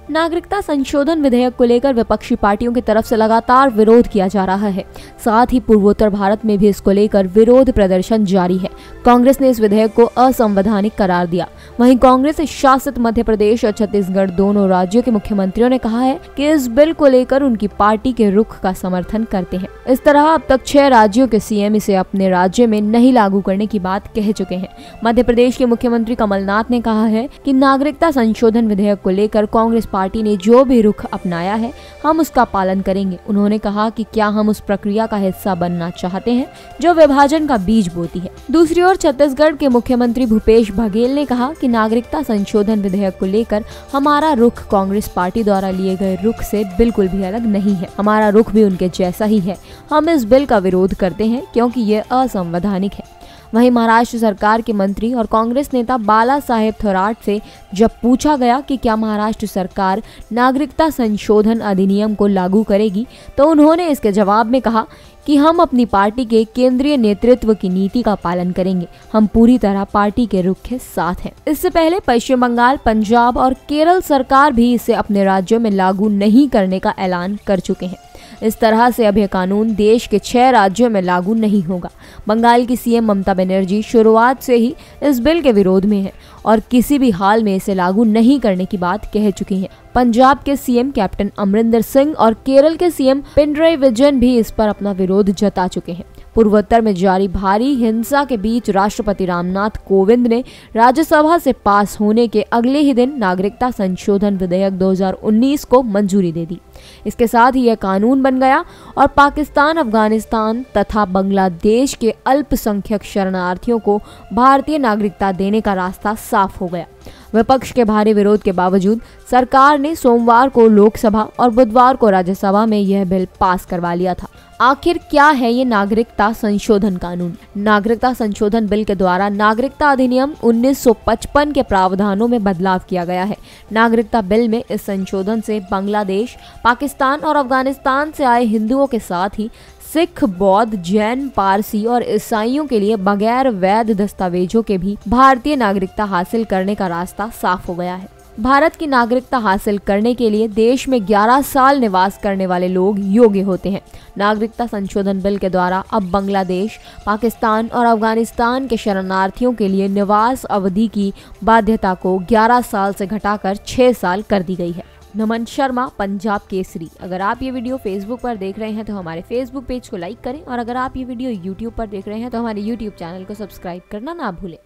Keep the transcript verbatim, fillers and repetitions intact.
नागरिकता संशोधन विधेयक को लेकर विपक्षी पार्टियों की तरफ से लगातार विरोध किया जा रहा है। साथ ही पूर्वोत्तर भारत में भी इसको लेकर विरोध प्रदर्शन जारी है। कांग्रेस ने इस विधेयक को असंवैधानिक करार दिया। वहीं कांग्रेस शासित मध्य प्रदेश और छत्तीसगढ़ दोनों राज्यों के मुख्यमंत्रियों ने कहा है कि इस बिल को लेकर उनकी पार्टी के रुख का समर्थन करते हैं। इस तरह अब तक छह राज्यों के सीएम इसे अपने राज्य में नहीं लागू करने की बात कह चुके हैं। मध्य प्रदेश के मुख्यमंत्री कमलनाथ ने कहा है कि नागरिकता संशोधन विधेयक को लेकर कांग्रेस पार्टी ने जो भी रुख अपनाया है हम उसका पालन करेंगे। उन्होंने कहा कि क्या हम उस प्रक्रिया का हिस्सा बनना चाहते हैं जो विभाजन का बीज बोती है। दूसरी ओर छत्तीसगढ़ के मुख्यमंत्री भूपेश बघेल ने कहा कि नागरिकता संशोधन विधेयक को लेकर हमारा रुख कांग्रेस पार्टी द्वारा लिए गए रुख से बिल्कुल भी अलग नहीं है। हमारा रुख भी उनके जैसा ही है। हम इस बिल का विरोध करते हैं क्योंकि ये असंवैधानिक है। वहीं महाराष्ट्र सरकार के मंत्री और कांग्रेस नेता बाला साहेब थोराट से जब पूछा गया कि क्या महाराष्ट्र सरकार नागरिकता संशोधन अधिनियम को लागू करेगी, तो उन्होंने इसके जवाब में कहा कि हम अपनी पार्टी के केंद्रीय नेतृत्व की नीति का पालन करेंगे। हम पूरी तरह पार्टी के रुख के साथ हैं। इससे पहले पश्चिम बंगाल, पंजाब और केरल सरकार भी इसे अपने राज्यों में लागू नहीं करने का ऐलान कर चुके हैं। इस तरह से अब यह कानून देश के छह राज्यों में लागू नहीं होगा। बंगाल की सीएम ममता बनर्जी शुरुआत से ही इस बिल के विरोध में है और किसी भी हाल में इसे लागू नहीं करने की बात कह चुकी हैं। पंजाब के सीएम कैप्टन अमरिंदर सिंह और केरल के सीएम पिनरई विजयन भी इस पर अपना विरोध जता चुके हैं। पूर्वोत्तर में जारी भारी हिंसा के बीच राष्ट्रपति रामनाथ कोविंद ने राज्यसभा से पास होने के अगले ही दिन नागरिकता संशोधन विधेयक दो हज़ार उन्नीस को मंजूरी दे दी। इसके साथ ही यह कानून बन गया और पाकिस्तान, अफगानिस्तान तथा बांग्लादेश के अल्पसंख्यक शरणार्थियों को भारतीय नागरिकता देने का रास्ता साफ हो गया। विपक्ष के भारी विरोध के बावजूद सरकार ने सोमवार को लोकसभा और बुधवार को राज्यसभा में यह बिल पास करवा लिया था। आखिर क्या है ये नागरिकता संशोधन कानून? नागरिकता संशोधन बिल के द्वारा नागरिकता अधिनियम उन्नीस सौ पचपन के प्रावधानों में बदलाव किया गया है। नागरिकता बिल में इस संशोधन से बांग्लादेश, पाकिस्तान और अफगानिस्तान से आए हिंदुओं के साथ ही सिख, बौद्ध, जैन, पारसी और ईसाइयों के लिए बगैर वैध दस्तावेजों के भी भारतीय नागरिकता हासिल करने का रास्ता साफ हो गया है। भारत की नागरिकता हासिल करने के लिए देश में ग्यारह साल निवास करने वाले लोग योग्य होते हैं। नागरिकता संशोधन बिल के द्वारा अब बांग्लादेश, पाकिस्तान और अफगानिस्तान के शरणार्थियों के लिए निवास अवधि की बाध्यता को ग्यारह साल से घटाकर छह साल कर दी गई है। नमन शर्मा, पंजाब केसरी। अगर आप ये वीडियो फेसबुक पर देख रहे हैं तो हमारे फेसबुक पेज को लाइक करें और अगर आप ये वीडियो यूट्यूब पर देख रहे हैं तो हमारे यूट्यूब चैनल को सब्सक्राइब करना ना भूलें।